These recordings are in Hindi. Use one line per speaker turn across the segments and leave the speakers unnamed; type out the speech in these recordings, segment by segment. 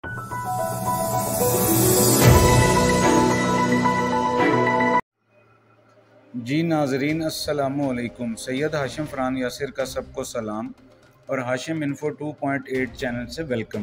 जी नाजरीन अस्सलामु अलैकुम। सैयद हाशिम फ़रहान यासिर का सबको सलाम और हाशिम इन्फो 2.8 चैनल से वेलकम।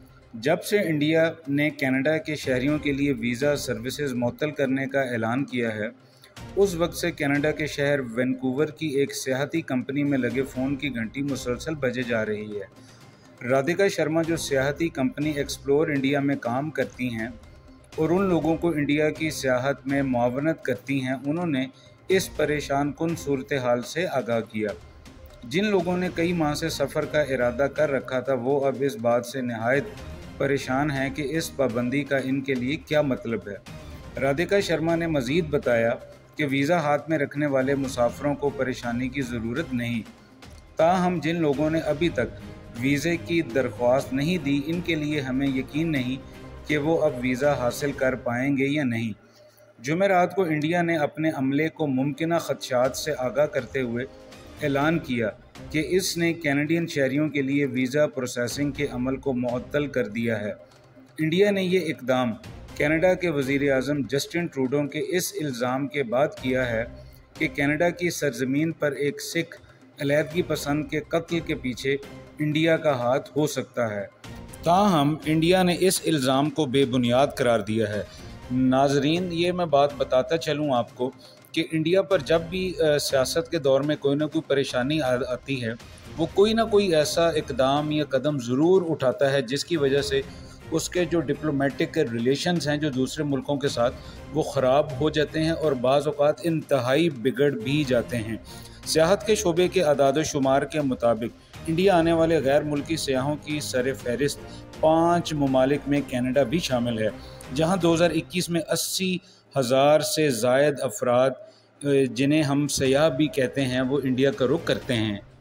जब से इंडिया ने कनाडा के शहरियों के लिए वीज़ा सर्विसेज मुअत्तल करने का ऐलान किया है, उस वक्त से कनाडा के शहर वैंकूवर की एक सियाहती कंपनी में लगे फ़ोन की घंटी मुसलसल बजे जा रही है। राधिका शर्मा जो सियाहती कंपनी एक्सप्लोर इंडिया में काम करती हैं और उन लोगों को इंडिया की सियाहत में मुआवनत करती हैं, उन्होंने इस परेशान कुन सूरत हाल से आगाह किया। जिन लोगों ने कई माह से सफ़र का इरादा कर रखा था, वो अब इस बात से नहायत परेशान हैं कि इस पाबंदी का इनके लिए क्या मतलब है। राधिका शर्मा ने मज़ीद बताया कि वीज़ा हाथ में रखने वाले मुसाफिरों को परेशानी की ज़रूरत नहीं, ताहम जिन लोगों ने अभी तक वीज़े की दरख्वास्त नहीं दी, इनके लिए हमें यकीन नहीं कि वो अब वीज़ा हासिल कर पाएंगे या नहीं। जुमेरात को इंडिया ने अपने अमले को मुमकिना ख़दशात से आगाह करते हुए ऐलान किया कि इसने कैनेडियन शहरियों के लिए वीज़ा प्रोसेसिंग के अमल को मुअत्तल कर दिया है। इंडिया ने ये इक़दाम कनाडा के वज़ीर-ए-आज़म जस्टिन ट्रूडो के इस इल्ज़ाम के बाद किया है कि कनाडा की सरज़मीन पर एक सिख अलहदगी पसंद के कत्ल के पीछे इंडिया का हाथ हो सकता है। ताहम इंडिया ने इस इल्ज़ाम को बेबुनियाद करार दिया है। नाजरीन, ये मैं बात बताता चलूँ आपको कि इंडिया पर जब भी सियासत के दौर में कोई ना कोई परेशानी आती है, वो कोई ना कोई ऐसा इक़दाम या कदम ज़रूर उठाता है जिसकी वजह से उसके जो डिप्लोमेटिक रिलेशंस हैं जो दूसरे मुल्कों के साथ, वो ख़राब हो जाते हैं और बाज़ औक़ात इंतहाई बिगड़ भी जाते हैं। सियाहत के शोबे के अदाद-ओ-शुमार के मुताबिक इंडिया आने वाले गैर मुल्की सयाहों की सर-फ़हरिस्त 5 ममालिक में कनाडा भी शामिल है, जहां 2021 में 80,000 से ज़ायद अफराद, जिन्हें हम सयाह भी कहते हैं, वो इंडिया का रुख करते हैं।